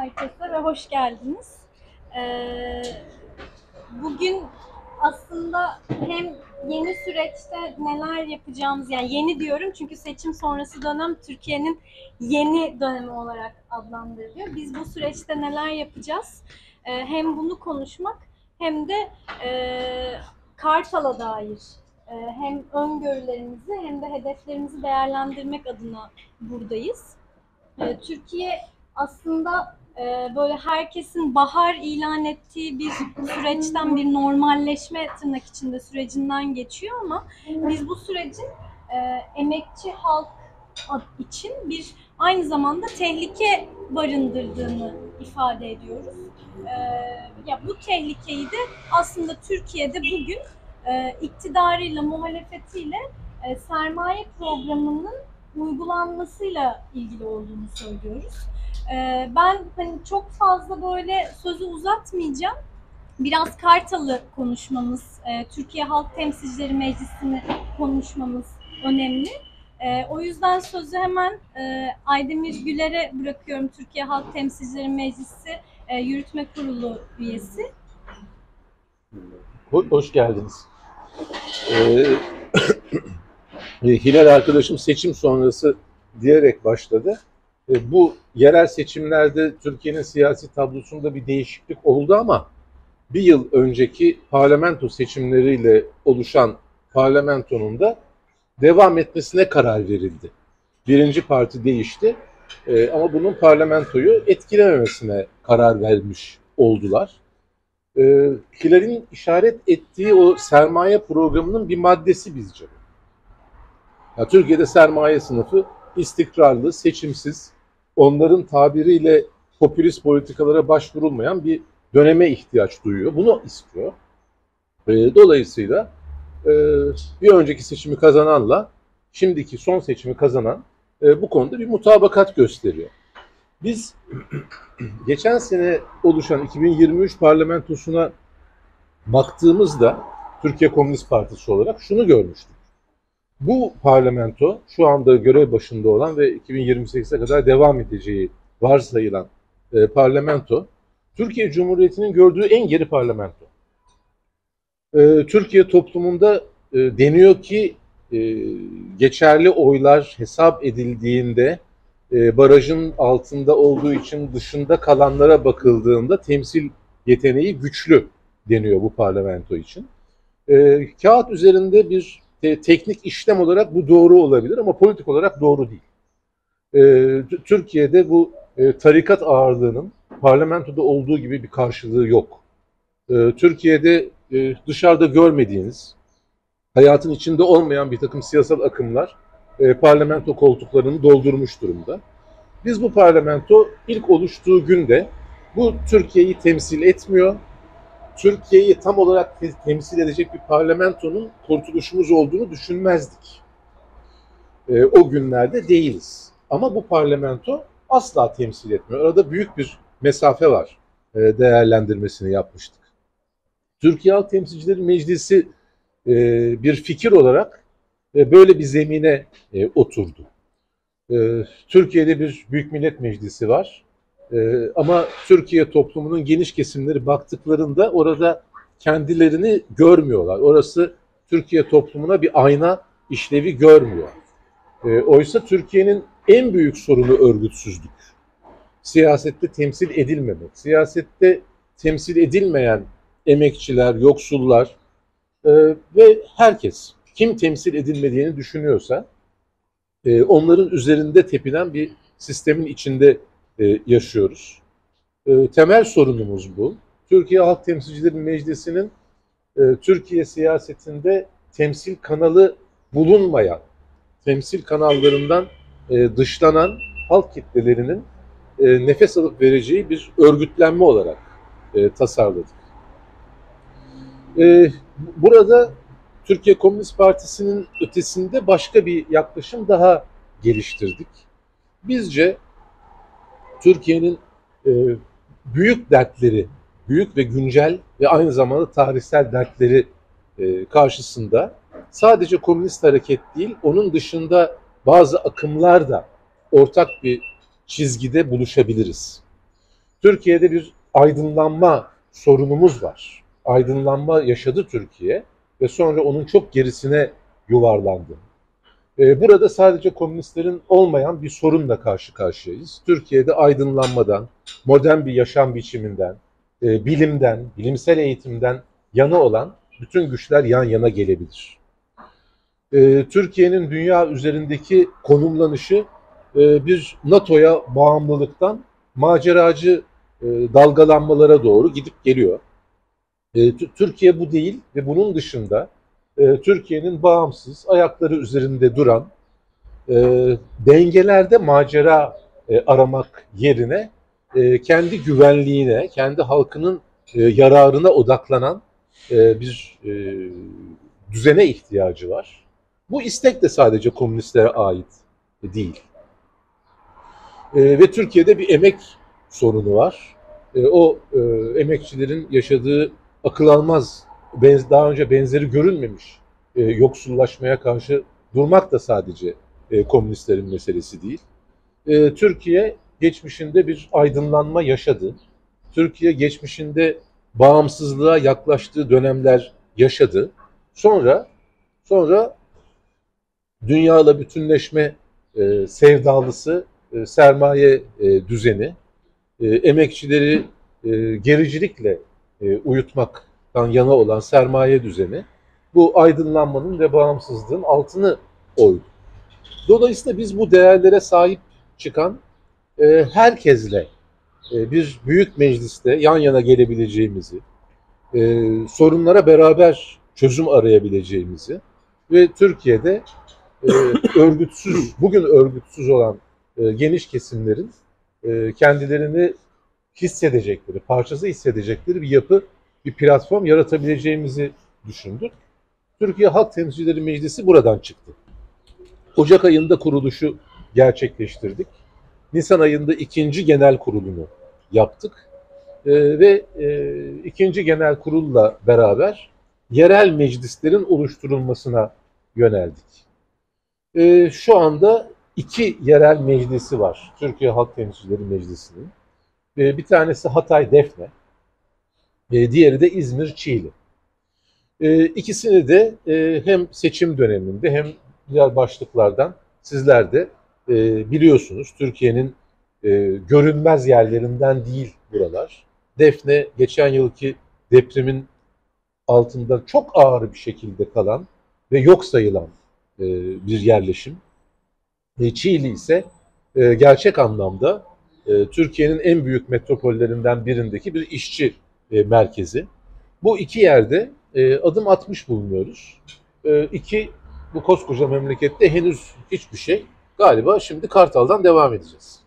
herkese ve hoş geldiniz. Bugün aslında hem yeni süreçte neler yapacağımız, yani yeni diyorum çünkü seçim sonrası dönem Türkiye'nin yeni dönemi olarak adlandırılıyor. Biz bu süreçte neler yapacağız? Hem bunu konuşmak hem de Kartal'a dair hem öngörülerimizi hem de hedeflerimizi değerlendirmek adına buradayız. Türkiye aslında böyle herkesin bahar ilan ettiği bir süreçten, bir normalleşme tırnak içinde sürecinden geçiyor ama biz bu sürecin emekçi halk için bir aynı zamanda tehlike barındırdığını ifade ediyoruz. Ya bu tehlikeyi de aslında Türkiye'de bugün iktidarıyla, muhalefetiyle sermaye programının uygulanmasıyla ilgili olduğunu söylüyoruz. Ben hani çok fazla böyle sözü uzatmayacağım. Biraz Kartal'ı konuşmamız, Türkiye Halk Temsilcileri Meclisi'ni konuşmamız önemli. O yüzden sözü hemen Aydemir Güler'e bırakıyorum. Türkiye Halk Temsilcileri Meclisi Yürütme Kurulu üyesi. Hoş geldiniz. Hilal arkadaşım seçim sonrası diyerek başladı. Bu yerel seçimlerde Türkiye'nin siyasi tablosunda bir değişiklik oldu ama bir yıl önceki parlamento seçimleriyle oluşan parlamentonun da devam etmesine karar verildi. Birinci parti değişti ama bunun parlamentoyu etkilememesine karar vermiş oldular. Hilal'in işaret ettiği o sermaye programının bir maddesi bizce. Ya, Türkiye'de sermaye sınıfı istikrarlı, seçimsiz, onların tabiriyle popülist politikalara başvurulmayan bir döneme ihtiyaç duyuyor. Bunu istiyor. Dolayısıyla bir önceki seçimi kazananla şimdiki son seçimi kazanan bu konuda bir mutabakat gösteriyor. Biz geçen sene oluşan 2023 parlamentosuna baktığımızda Türkiye Komünist Partisi olarak şunu görmüştük. Bu parlamento şu anda görev başında olan ve 2028'e kadar devam edeceği varsayılan parlamento, Türkiye Cumhuriyeti'nin gördüğü en geri parlamento. Türkiye toplumunda deniyor ki geçerli oylar hesap edildiğinde barajın altında olduğu için dışında kalanlara bakıldığında temsil yeteneği güçlü deniyor bu parlamento için. Kağıt üzerinde bir teknik işlem olarak bu doğru olabilir ama politik olarak doğru değil. Türkiye'de bu tarikat ağırlığının parlamentoda olduğu gibi bir karşılığı yok. Türkiye'de dışarıda görmediğiniz, hayatın içinde olmayan bir takım siyasal akımlar parlamento koltuklarını doldurmuş durumda. Biz bu parlamento ilk oluştuğu günde bu Türkiye'yi temsil etmiyor, Türkiye'yi tam olarak temsil edecek bir parlamentonun kurtuluşumuz olduğunu düşünmezdik. O günlerde değiliz. Ama bu parlamento asla temsil etmiyor. Arada büyük bir mesafe var değerlendirmesini yapmıştık. Türkiye Halk Temsilcileri Meclisi bir fikir olarak böyle bir zemine oturdu. Türkiye'de bir Büyük Millet Meclisi var. Ama Türkiye toplumunun geniş kesimleri baktıklarında orada kendilerini görmüyorlar. Orası Türkiye toplumuna bir ayna işlevi görmüyor. Oysa Türkiye'nin en büyük sorunu örgütsüzlük. Siyasette temsil edilmemek. Siyasette temsil edilmeyen emekçiler, yoksullar ve herkes kim temsil edilmediğini düşünüyorsa onların üzerinde tepinen bir sistemin içinde yaşıyoruz. Temel sorunumuz bu. Türkiye Halk Temsilcileri Meclisi'nin Türkiye siyasetinde temsil kanalı bulunmayan, temsil kanallarından dışlanan halk kitlelerinin nefes alıp vereceği bir örgütlenme olarak tasarladık. Burada Türkiye Komünist Partisi'nin ötesinde başka bir yaklaşım daha geliştirdik. Bizce Türkiye'nin büyük dertleri, büyük ve güncel ve aynı zamanda tarihsel dertleri karşısında sadece komünist hareket değil, onun dışında bazı akımlar da ortak bir çizgide buluşabiliriz. Türkiye'de bir aydınlanma sorunumuz var. Aydınlanma yaşadı Türkiye ve sonra onun çok gerisine yuvarlandı. Burada sadece komünistlerin olmayan bir sorunla karşı karşıyayız. Türkiye'de aydınlanmadan, modern bir yaşam biçiminden, bilimden, bilimsel eğitimden yana olan bütün güçler yan yana gelebilir. Türkiye'nin dünya üzerindeki konumlanışı bir NATO'ya bağımlılıktan maceracı dalgalanmalara doğru gidip geliyor. Türkiye bu değil ve bunun dışında Türkiye'nin bağımsız, ayakları üzerinde duran, dengelerde macera aramak yerine kendi güvenliğine, kendi halkının yararına odaklanan bir düzene ihtiyacı var. Bu istek de sadece komünistlere ait değil. Ve Türkiye'de bir emek sorunu var. O emekçilerin yaşadığı akıl almaz, daha önce benzeri görülmemiş yoksullaşmaya karşı durmak da sadece komünistlerin meselesi değil. Türkiye geçmişinde bir aydınlanma yaşadı. Türkiye geçmişinde bağımsızlığa yaklaştığı dönemler yaşadı. Sonra dünyayla bütünleşme sevdalısı sermaye düzeni, emekçileri gericilikle uyutmaktan yana olan sermaye düzeni bu aydınlanmanın ve bağımsızlığın altını oydu. Dolayısıyla biz bu değerlere sahip çıkan herkesle bir büyük mecliste yan yana gelebileceğimizi, sorunlara beraber çözüm arayabileceğimizi ve Türkiye'de bugün örgütsüz olan geniş kesimlerin kendilerini hissedecekleri, parçası hissedecekleri bir yapı, bir platform yaratabileceğimizi düşündük. Türkiye Halk Temsilcileri Meclisi buradan çıktı. Ocak ayında kuruluşu gerçekleştirdik. Nisan ayında ikinci genel kurulunu yaptık. Ve ikinci genel kurulla beraber yerel meclislerin oluşturulmasına yöneldik. Şu anda 2 yerel meclisi var Türkiye Halk Temsilcileri Meclisi'nin. Bir tanesi Hatay Defne, diğeri de İzmir Çiğli. İkisini de hem seçim döneminde hem diğer başlıklardan sizler de biliyorsunuz. Türkiye'nin görünmez yerlerinden değil buralar. Defne geçen yılki depremin altında çok ağır bir şekilde kalan ve yok sayılan bir yerleşim. Çiğli ise gerçek anlamda Türkiye'nin en büyük metropollerinden birindeki bir işçi merkezi. Bu iki yerde adım atmış bulunuyoruz. Bu koskoca memlekette henüz hiçbir şey. Galiba şimdi Kartal'dan devam edeceğiz.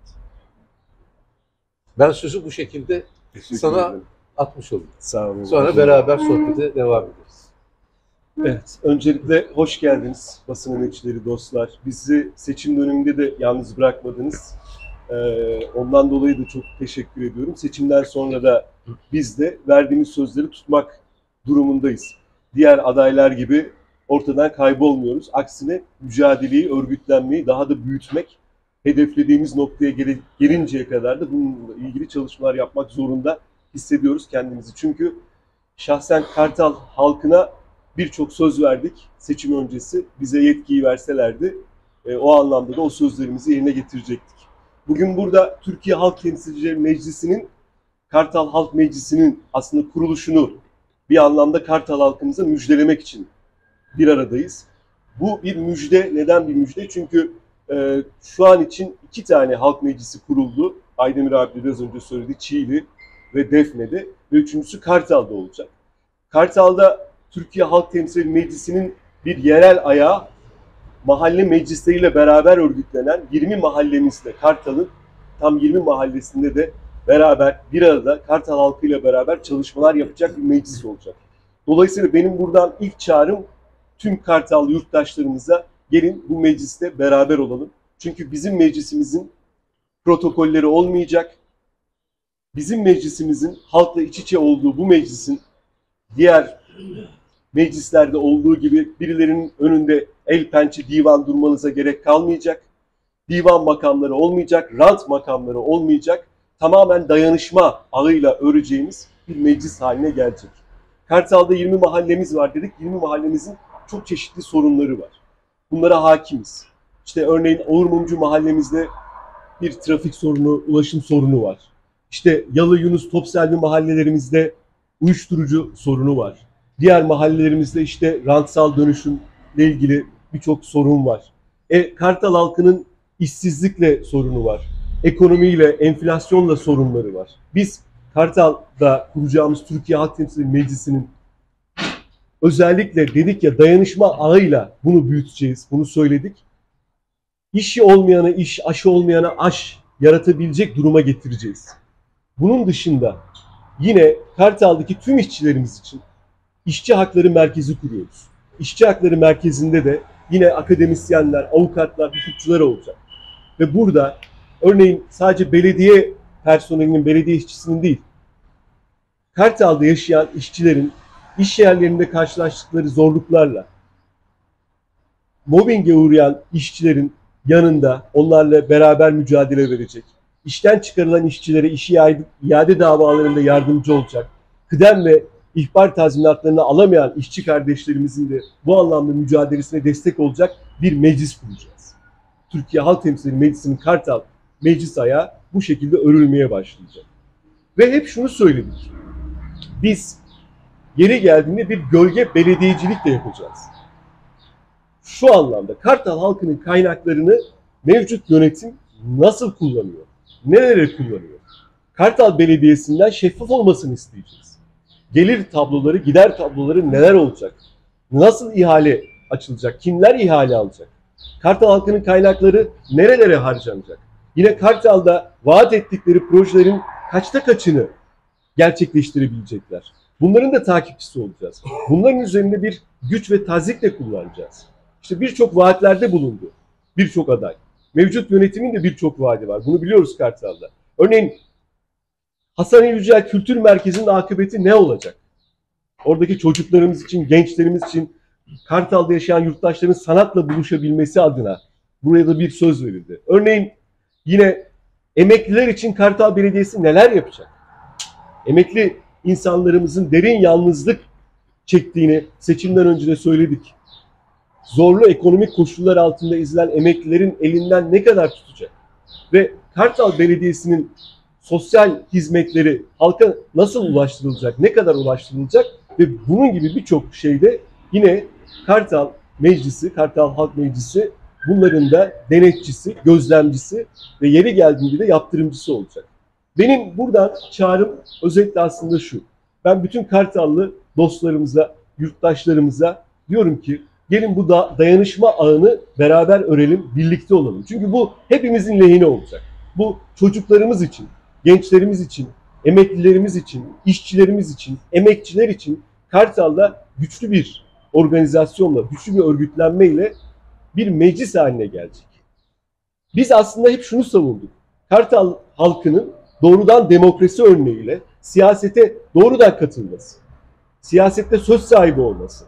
Ben sözü bu şekilde sana atmış olayım. Sağ olun. Sonra beraber sohbete devam ederiz. Evet, öncelikle hoş geldiniz basın emekçileri, dostlar. Bizi seçim döneminde de yalnız bırakmadınız. Ondan dolayı da çok teşekkür ediyorum. Seçimden sonra da biz de verdiğimiz sözleri tutmak durumundayız. Diğer adaylar gibi ortadan kaybolmuyoruz. Aksine mücadeleyi, örgütlenmeyi daha da büyütmek, hedeflediğimiz noktaya gelinceye kadar da bununla ilgili çalışmalar yapmak zorunda hissediyoruz kendimizi. Çünkü şahsen Kartal halkına birçok söz verdik seçim öncesi. Bize yetkiyi verselerdi o anlamda da o sözlerimizi yerine getirecektik. Bugün burada Türkiye Halk Temsilcileri Meclisi'nin, Kartal Halk Meclisi'nin aslında kuruluşunu bir anlamda Kartal halkımıza müjdelemek için bir aradayız. Bu bir müjde. Neden bir müjde? Çünkü şu an için 2 tane halk meclisi kuruldu. Aydemir abi biraz önce söyledi, Çiğli ve Defne'de ve üçüncüsü Kartal'da olacak. Kartal'da Türkiye Halk Temsilcileri Meclisi'nin bir yerel ayağı, mahalle meclisleriyle beraber örgütlenen 20 mahallemizde, Kartal'ın tam 20 mahallesinde de beraber bir arada Kartal halkıyla beraber çalışmalar yapacak bir meclis olacak. Dolayısıyla benim buradan ilk çağrım tüm Kartal yurttaşlarımıza, gelin bu mecliste beraber olalım. Çünkü bizim meclisimizin protokolleri olmayacak. Bizim meclisimizin halkla iç içe olduğu bu meclisin diğer meclislerde olduğu gibi birilerinin önünde el pençe divan durmanıza gerek kalmayacak. Divan makamları olmayacak, rant makamları olmayacak. tamamen dayanışma ağıyla öreceğimiz bir meclis haline gelecek. Kartal'da 20 mahallemiz var dedik. 20 mahallemizin çok çeşitli sorunları var. Bunlara hakimiz. İşte örneğin Oğurmumcu mahallemizde bir trafik sorunu, ulaşım sorunu var. İşte Yalı, Yunus, Topselvi mahallelerimizde uyuşturucu sorunu var. Diğer mahallelerimizde işte rantsal dönüşümle ilgili birçok sorun var. Kartal halkının işsizlikle sorunu var. Ekonomiyle, enflasyonla sorunları var. Biz Kartal'da kuracağımız Türkiye Halk Temsilcileri Meclisi'nin özellikle dedik ya dayanışma ağıyla bunu büyüteceğiz, bunu söyledik. İşi olmayana iş, aşı olmayana aş yaratabilecek duruma getireceğiz. Bunun dışında yine Kartal'daki tüm işçilerimiz için işçi hakları merkezi kuruyoruz. İşçi hakları merkezinde de yine akademisyenler, avukatlar, hukukçular olacak. Ve burada örneğin sadece belediye personelinin, belediye işçisinin değil, Kartal'da yaşayan işçilerin iş yerlerinde karşılaştıkları zorluklarla, mobbinge uğrayan işçilerin yanında onlarla beraber mücadele verecek. İşten çıkarılan işçilere işi iade davalarında yardımcı olacak. Kıdem ve ihbar tazminatlarını alamayan işçi kardeşlerimizin de bu anlamda mücadelesine destek olacak bir meclis kuracağız. Türkiye Halk Temsilcileri Meclisi'nin Kartal meclis ayağı bu şekilde örülmeye başlayacak. Ve hep şunu söyledik. Biz yeri geldiğinde bir gölge belediyecilik de yapacağız. Şu anlamda Kartal halkının kaynaklarını mevcut yönetim nasıl kullanıyor? Nerelere kullanıyor? Kartal Belediyesi'nden şeffaf olmasını isteyeceğiz. Gelir tabloları, gider tabloları neler olacak? Nasıl ihale açılacak? Kimler ihale alacak? Kartal halkının kaynakları nerelere harcanacak? Yine Kartal'da vaat ettikleri projelerin kaçta kaçını gerçekleştirebilecekler? Bunların da takipçisi olacağız. Bunların üzerinde bir güç ve tazikle kullanacağız. İşte birçok vaatlerde bulundu. Birçok aday. Mevcut yönetimin de birçok vaadi var. Bunu biliyoruz Kartal'da. Örneğin Hasan Ali Yücel Kültür Merkezi'nin akıbeti ne olacak? Oradaki çocuklarımız için, gençlerimiz için, Kartal'da yaşayan yurttaşların sanatla buluşabilmesi adına buraya da bir söz verildi. Örneğin yine emekliler için Kartal Belediyesi neler yapacak? Emekli insanlarımızın derin yalnızlık çektiğini seçimden önce de söyledik. Zorlu ekonomik koşullar altında izlenen emeklilerin elinden ne kadar tutacak? Ve Kartal Belediyesi'nin sosyal hizmetleri halka nasıl ulaştırılacak, ne kadar ulaştırılacak ve bunun gibi birçok şeyde yine Kartal Meclisi, Kartal Halk Meclisi bunların da denetçisi, gözlemcisi ve yeri geldiğinde de yaptırımcısı olacak. Benim buradan çağrım özetle aslında şu. Ben bütün Kartallı dostlarımıza, yurttaşlarımıza diyorum ki gelin bu dayanışma ağını beraber örelim, birlikte olalım. Çünkü bu hepimizin lehine olacak. Bu çocuklarımız için, gençlerimiz için, emeklilerimiz için, işçilerimiz için, emekçiler için Kartal'da güçlü bir organizasyonla, güçlü bir örgütlenmeyle bir meclis haline gelecek. Biz aslında hep şunu savunduk. Kartal halkının doğrudan demokrasi örneğiyle siyasete doğrudan katılması, siyasette söz sahibi olması,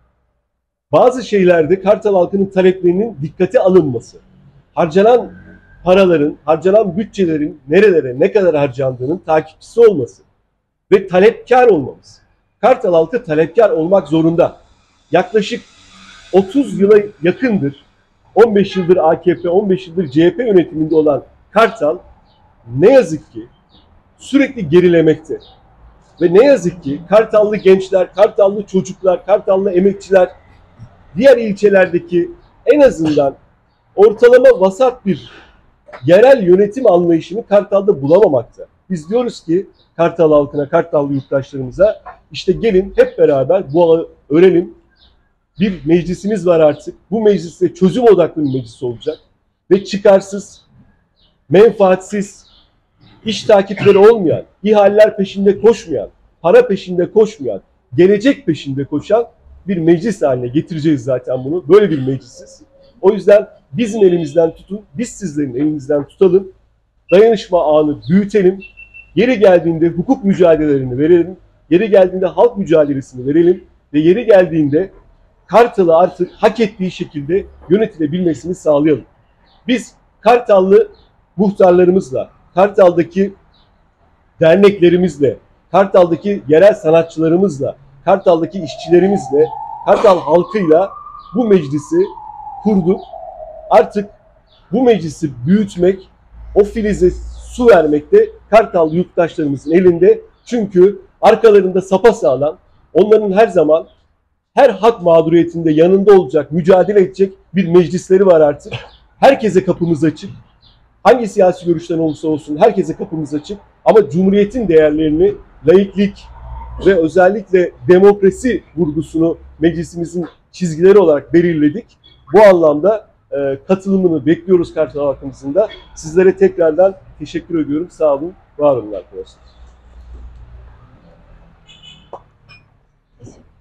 bazı şeylerde Kartal halkının taleplerinin dikkate alınması, harcanan paraların, harcanan bütçelerin nerelere, ne kadar harcandığının takipçisi olması ve talepkar olmamız. Kartal halkı talepkar olmak zorunda. Yaklaşık 30 yıla yakındır, 15 yıldır AKP, 15 yıldır CHP yönetiminde olan Kartal ne yazık ki sürekli gerilemekte. Ve ne yazık ki Kartallı gençler, Kartallı çocuklar, Kartallı emekçiler diğer ilçelerdeki en azından ortalama vasat bir yerel yönetim anlayışını Kartal'da bulamamakta. Biz diyoruz ki Kartal halkına, Kartallı yurttaşlarımıza işte gelin hep beraber bu ağı örelim. Bir meclisimiz var artık. Bu mecliste çözüm odaklı bir meclis olacak. Ve çıkarsız, menfaatsiz, iş takipleri olmayan, ihaleler peşinde koşmayan, para peşinde koşmayan, gelecek peşinde koşan bir meclis haline getireceğiz zaten bunu. Böyle bir meclisiz. O yüzden bizim elimizden tutun, biz sizlerin elimizden tutalım. Dayanışma ağını büyütelim. Yeri geldiğinde hukuk mücadelelerini verelim. Yeri geldiğinde halk mücadelesini verelim. Ve yeri geldiğinde Kartal'ı artık hak ettiği şekilde yönetilebilmesini sağlayalım. Biz Kartallı muhtarlarımızla, Kartal'daki derneklerimizle, Kartal'daki yerel sanatçılarımızla, Kartal'daki işçilerimizle, Kartal halkıyla bu meclisi kurduk. Artık bu meclisi büyütmek, o filize su vermek de Kartal yurttaşlarımızın elinde. Çünkü arkalarında sapasağlam, onların her zaman her hak mağduriyetinde yanında olacak, mücadele edecek bir meclisleri var artık. Herkese kapımız açık. Hangi siyasi görüşten olursa olsun herkese kapımız açık. Ama Cumhuriyet'in değerlerini, laiklik ve özellikle demokrasi vurgusunu meclisimizin çizgileri olarak belirledik. Bu anlamda katılımını bekliyoruz Kartal halkımızın da. Sizlere tekrardan teşekkür ediyorum. Sağ olun, var olun arkadaşlar.